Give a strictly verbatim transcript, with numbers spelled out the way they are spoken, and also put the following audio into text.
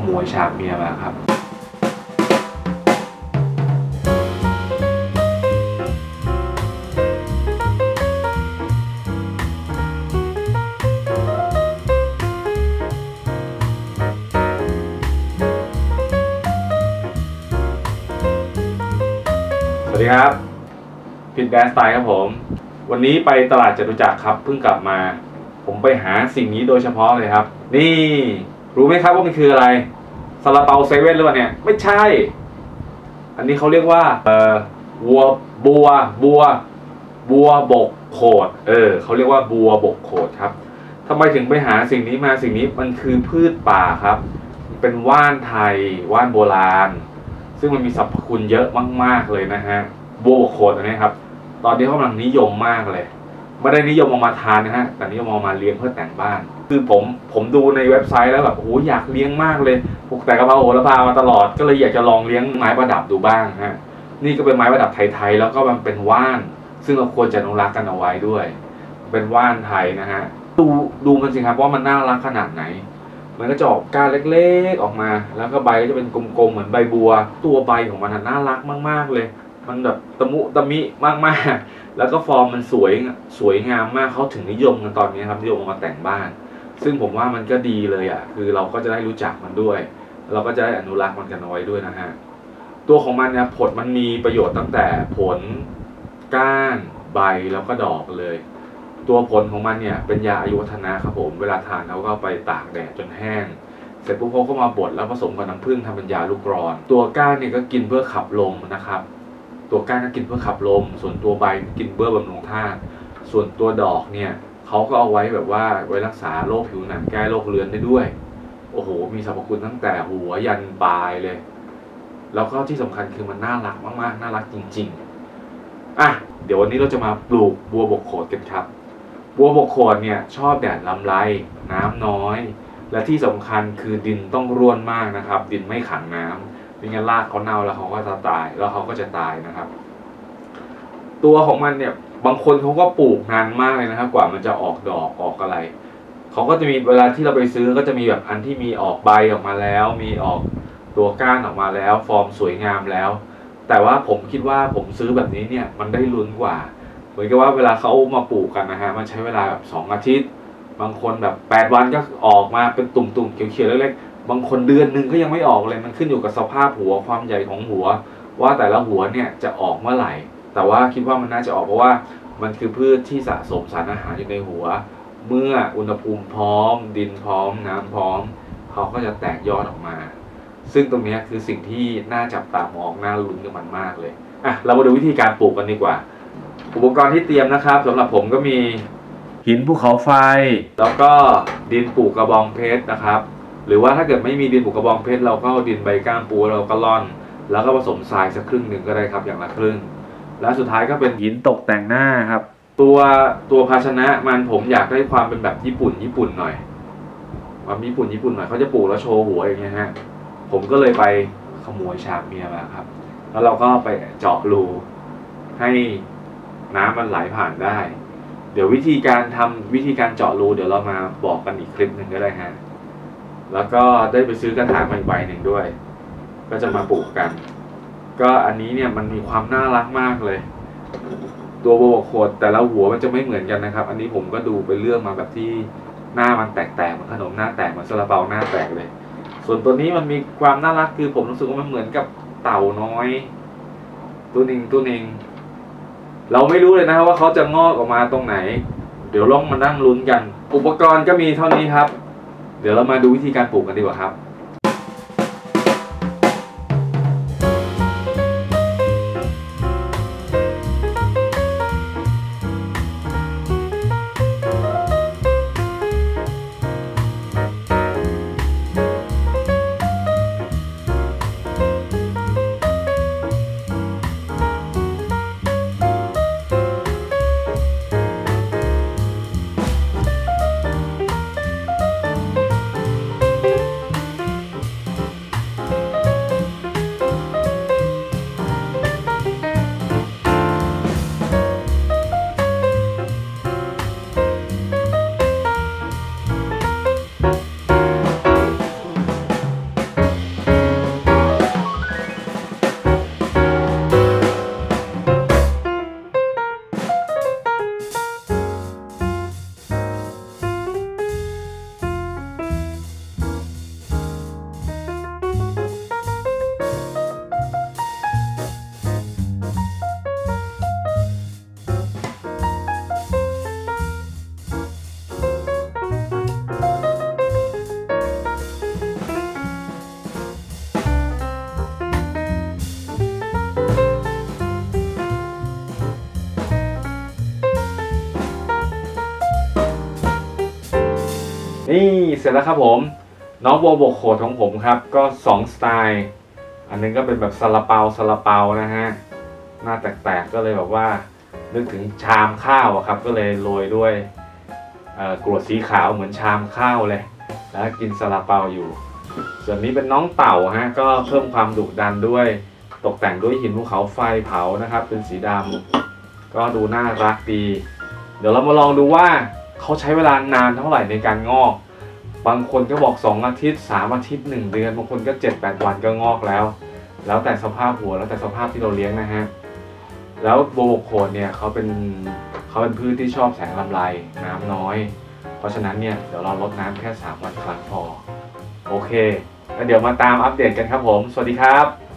โมยฉากเมียมาครับสวัสดีครับพิทแดนสไตล์ครับผมวันนี้ไปตลาดจตุจักรครับเพิ่งกลับมาผมไปหาสิ่งนี้โดยเฉพาะเลยครับนี่รู้ไหมครับว่ามันคืออะไรซาลาเปาเซเว่นหรือเปล่าเนี่ยไม่ใช่อันนี้เขาเรียกว่าเอ่อวัวบัวบัวบัวบกโขดเออเขาเรียกว่าบัวบกโขดครับทำไมถึงไปหาสิ่งนี้มาสิ่งนี้มันคือพืชป่าครับเป็นว่านไทยว่านโบราณซึ่งมันมีสรรพคุณเยอะมากๆเลยนะฮะบัวบกโขดอันนี้ครับตอนนี้เขากำลังนิยมมากเลยไม่ได้นิยมเอามาทานนะฮะแต่นิยมเอามาเลี้ยงเพื่อแต่งบ้านคือผมผมดูในเว็บไซต์แล้วแบบโอ้โหอยากเลี้ยงมากเลยปลูกแต่กะเพราโหระพามาตลอดก็เลยอยากจะลองเลี้ยงไม้ประดับดูบ้างฮะนี่ก็เป็นไม้ประดับไทยๆแล้วก็มันเป็นว่านซึ่งเราควรจะอนุรักษ์กันเอาไว้ด้วยเป็นว่านไทยนะฮะดูดูมันสิครับว่ามันน่ารักขนาดไหนมันก็จะออกก้านเล็กๆออกมาแล้วก็ใบก็จะเป็นกลมๆเหมือนใบบัวตัวใบของมันน่ารักมากๆเลยมันแบบตะมุตะมิมากๆแล้วก็ฟอร์มมันสวยสวยงามมากเขาถึงนิยมกันตอนนี้ครับนิยมมาแต่งบ้านซึ่งผมว่ามันก็ดีเลยอ่ะคือเราก็จะได้รู้จักมันด้วยเราก็จะได้อนุรักษ์มันกันเอาไว้ด้วยนะฮะตัวของมันเนี่ยผลมันมีประโยชน์ตั้งแต่ผลก้านใบแล้วก็ดอกเลยตัวผลของมันเนี่ยเป็นยาอายุวัฒนะครับผมเวลาทานเขาก็ไปตากแดดจนแห้งเสร็จปุ๊บเขาก็มาบดแล้วผสมกับน้ำผึ้งทำเป็นยาลูกกรอนตัวก้านเนี่ยก็กินเพื่อขับลมนะครับตัวก้านก็กินเพื่อขับลมส่วนตัวใบกินเพื่อบำรุงธาตุส่วนตัวดอกเนี่ยเขาก็เอาไว้แบบว่าไว้รักษาโรคผิวหนังแก้โรคเรื้อนได้ด้วยโอ้โหมีสรรพคุณตั้งแต่หัวยันปลายเลยแล้วก็ที่สำคัญคือมันน่ารักมากๆน่ารักจริงๆอ่ะเดี๋ยววันนี้เราจะมาปลูกบัวบกโขดกันครับบัวบกโขดเนี่ยชอบแดดลำไรน้ำน้อยและที่สำคัญคือดินต้องร่วนมากนะครับดินไม่ขังน้ำไม่งั้นรากเขาเน่าแล้วเขาก็จะตายแล้วเขาก็จะตายนะครับตัวของมันเนี่ยบางคนเขาก็ปลูกนานมากเลยนะครับกว่ามันจะออกดอกออกอะไรเขาก็จะมีเวลาที่เราไปซื้อก็จะมีแบบอันที่มีออกใบออกมาแล้วมีออกตัวก้านออกมาแล้วฟอร์มสวยงามแล้วแต่ว่าผมคิดว่าผมซื้อแบบนี้เนี่ยมันได้ลุ้นกว่าเหมือนกับว่าเวลาเขามาปลูกกันนะฮะมันใช้เวลาแบบสองอาทิตย์บางคนแบบแปดวันก็ออกมาเป็นตุ่มๆเขียวๆเล็กๆบางคนเดือนหนึ่งก็ยังไม่ออกเลยมันขึ้นอยู่กับสภาพหัวความใหญ่ของหัวว่าแต่ละหัวเนี่ยจะออกเมื่อไหร่แต่ว่าคิดว่ามันน่าจะออกเพราะว่ามันคือพืชที่สะสมสารอาหารอยู่ในหัวเมื่ออุณหภูมิพร้อมดินพร้อมน้ำพร้อมเขาก็จะแตกยอดออกมาซึ่งตรงนี้คือสิ่งที่น่าจับตามองน่าลุ้นกับมันมากเลยอ่ะเรามาดูวิธีการปลูกกันดีกว่าอุปกรณ์ที่เตรียมนะครับสำหรับผมก็มีหินภูเขาไฟแล้วก็ดินปลูกกระบองเพชรนะครับหรือว่าถ้าเกิดไม่มีดินปลูกกระบองเพชรเราก็เอาดินใบก้ามปูเราก็ร่อนแล้วก็ผสมทรายสักครึ่งหนึ่งก็ได้ครับอย่างละครึ่งและสุดท้ายก็เป็นหินตกแต่งหน้าครับตัวตัวภาชนะมันผมอยากได้ความเป็นแบบญี่ปุ่นญี่ปุ่นหน่อยความญี่ปุ่นญี่ปุ่นหน่อยเขาจะปลูกแล้วโชว์หัวอย่างเงี้ยฮะผมก็เลยไปขโมยฉากเมียมาครับแล้วเราก็ไปเจาะรูให้น้ำมันไหลผ่านได้เดี๋ยววิธีการทำวิธีการเจาะรูเดี๋ยวเรามาบอกกันอีกคลิปหนึ่งก็ได้ฮะแล้วก็ได้ไปซื้อกระถางใบหนึ่งด้วยก็จะมาปลูกกันก็อันนี้เนี่ยมันมีความน่ารักมากเลยตัวบัวบกโขดแต่ละหัวมันจะไม่เหมือนกันนะครับอันนี้ผมก็ดูไปเลือกมาแบบที่หน้ามันแตกๆเหมือนขนมหน้าแตกเหมือนซาลาเปาหน้าแตกเลยส่วนตัวนี้มันมีความน่ารักคือผมรู้สึกว่ามันเหมือนกับเต่าน้อยตัวหนึ่งตัวหนึ่งเราไม่รู้เลยนะครับว่าเขาจะงอกออกมาตรงไหนเดี๋ยวลองมานั่งลุ้นกันอุปกรณ์ก็มีเท่านี้ครับเดี๋ยวเรามาดูวิธีการปลูกกันดีกว่าครับเสร็จแล้วครับผมน้องโบโบโขดของผมครับก็สองสไตล์อันนึงก็เป็นแบบซาลาเปาซาลาเปานะฮะหน้าแตกๆก็เลยแบบว่านึกถึงชามข้าวครับก็เลยโรยด้วยกรวดสีขาวเหมือนชามข้าวเลยแล้วกินซาลาเปาอยู่ส่วนนี้เป็นน้องเต่าฮะก็เพิ่มความดุดันด้วยตกแต่งด้วยหินภูเขาไฟเผานะครับเป็นสีดำก็ดูน่ารักดีเดี๋ยวเรามาลองดูว่าเขาใช้เวลานานเท่าไหร่ในการงอกบางคนก็บอกสองอาทิตย์สามอาทิตย์หนึ่งเดือนบางคนก็ เจ็ดแปด วันก็งอกแล้วแล้วแต่สภาพหัวแล้วแต่สภาพที่เราเลี้ยงนะฮะแล้วโบโบโคนเนี่ยเขาเป็นเขาเป็นพืชที่ชอบแสงลำไรน้ำน้อยเพราะฉะนั้นเนี่ยเดี๋ยวเราลดน้ำแค่สามวันครั้งพอโอเคแล้วเดี๋ยวมาตามอัปเดตกันครับผมสวัสดีครับ